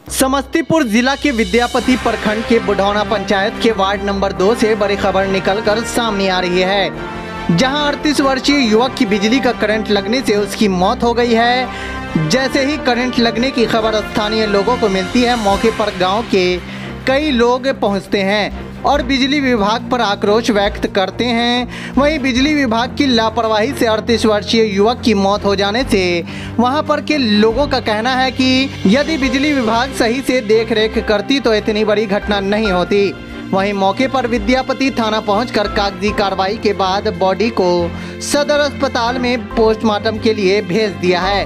समस्तीपुर जिला के विद्यापति प्रखंड के बुढ़ौना पंचायत के वार्ड नंबर 2 से बड़ी खबर निकलकर सामने आ रही है, जहां 38 वर्षीय युवक की बिजली का करंट लगने से उसकी मौत हो गई है। जैसे ही करंट लगने की खबर स्थानीय लोगों को मिलती है, मौके पर गांव के कई लोग पहुंचते हैं और बिजली विभाग पर आक्रोश व्यक्त करते हैं। वहीं बिजली विभाग की लापरवाही से 38 वर्षीय युवक की मौत हो जाने से वहां पर के लोगों का कहना है कि यदि बिजली विभाग सही से देखरेख करती तो इतनी बड़ी घटना नहीं होती। वहीं मौके पर विद्यापति थाना पहुंचकर कागजी कार्रवाई के बाद बॉडी को सदर अस्पताल में पोस्टमार्टम के लिए भेज दिया है।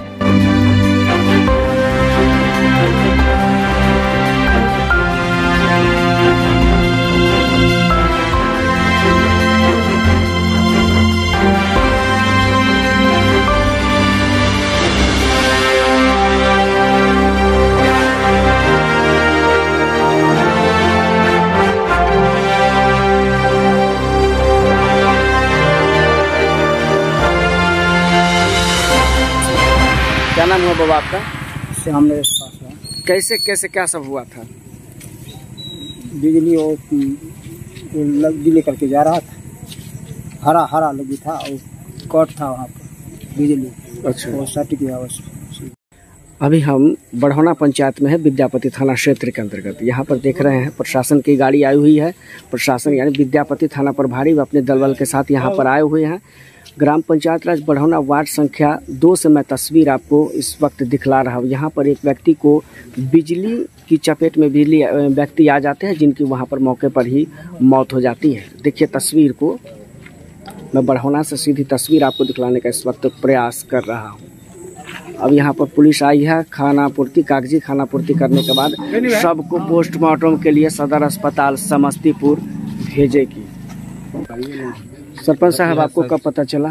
क्या नाम हुआ बाबा आपका? श्याम नरेश पासवान। कैसे क्या सब हुआ था? बिजली वो लगी लेकर के जा रहा था, हरा लगी था और कट था वहाँ पर बिजली। अच्छा, वो सट गया बस। अभी हम बढ़ौना पंचायत में है, विद्यापति थाना क्षेत्र के अंतर्गत। यहाँ पर देख रहे हैं प्रशासन की गाड़ी आई हुई है। प्रशासन यानी विद्यापति थाना प्रभारी अपने दलबल के साथ यहाँ पर आए हुए हैं। ग्राम पंचायत राज बढ़ौना वार्ड संख्या 2 से मैं तस्वीर आपको इस वक्त दिखला रहा हूँ। यहाँ पर एक व्यक्ति को बिजली की चपेट में बिजली व्यक्ति आ जाते हैं, जिनकी वहाँ पर मौके पर ही मौत हो जाती है। देखिए तस्वीर को, मैं बढ़ौना से सीधी तस्वीर आपको दिखलाने का इस वक्त प्रयास कर रहा हूँ। अब यहाँ पर पुलिस आई है कागजी खानापूर्ति करने के बाद सबको पोस्टमार्टम के लिए सदर अस्पताल समस्तीपुर भेजेगी। सरपंच साहब, आपको कब पता चला?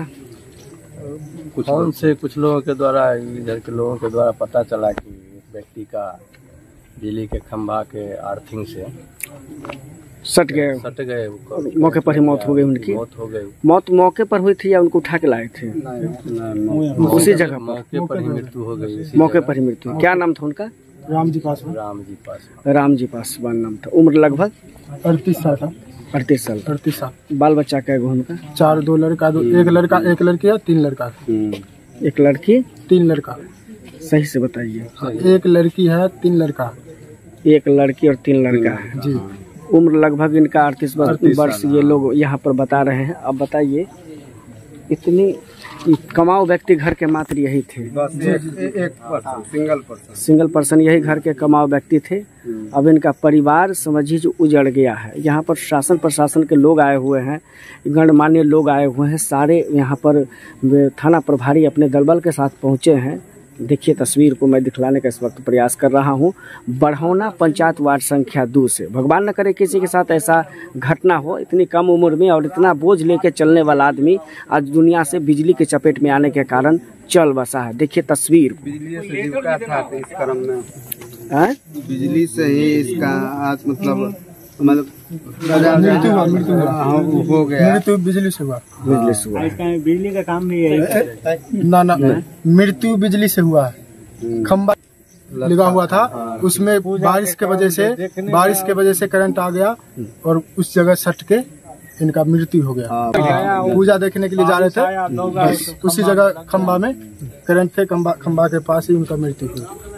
कुछ लोगों के द्वारा, इधर के लोगों के द्वारा पता चला कि एक व्यक्ति का बिजली के खंभा के अर्थिंग से सट गए। मौके पर ही मौत हो गई उनकी। मौत मौके पर हुई थी या उनको उठा के लाए थे? उसी जगह मौके पर ही मृत्यु हो गई। मौके पर ही मृत्यु। क्या नाम था उनका? राम जी पासवान नाम था। उम्र लगभग 38 साल था। 38 साल। बाल बच्चा क्या उनका? 4, 2 लड़का, एक लड़का, एक लड़की है, 3 लड़का। एक लड़की 3 लड़का। सही से बताइए। एक लड़की है, 3 लड़का। एक लड़की और 3 लड़का है जी। उम्र लगभग इनका 38 वर्ष ये लोग यहाँ पर बता रहे हैं। अब बताइए, इतनी कमाऊ व्यक्ति घर के मात्र यही थे? सिंगल पर्सन यही घर के कमाऊ व्यक्ति थे। अब इनका परिवार समझिए जो उजड़ गया है। यहाँ पर शासन प्रशासन के लोग आए हुए हैं, गणमान्य लोग आए हुए हैं। सारे यहाँ पर थाना प्रभारी अपने दलबल के साथ पहुँचे हैं। देखिए तस्वीर को मैं दिखलाने का इस वक्त प्रयास कर रहा हूँ। बढ़ौना पंचायत वार्ड संख्या 2 से। भगवान न करे किसी के साथ ऐसा घटना हो। इतनी कम उम्र में और इतना बोझ लेके चलने वाला आदमी आज दुनिया से बिजली के चपेट में आने के कारण चल बसा है। देखिए तस्वीर। बिजली से जीविका था इस क्रम में, बिजली से ही इसका आज मतलब मृत्यु हो गया। मृत्यु बिजली से हुआ। बिजली का काम भी है ना मृत्यु बिजली से हुआ है। खंबा लगा हुआ था, उसमें बारिश के वजह से करंट आ गया और उस जगह सट के इनका मृत्यु हो गया। पूजा देखने के लिए जा रहे थे, उसी जगह खंबा में करंट थे, खंबा के पास ही उनका मृत्यु हुआ।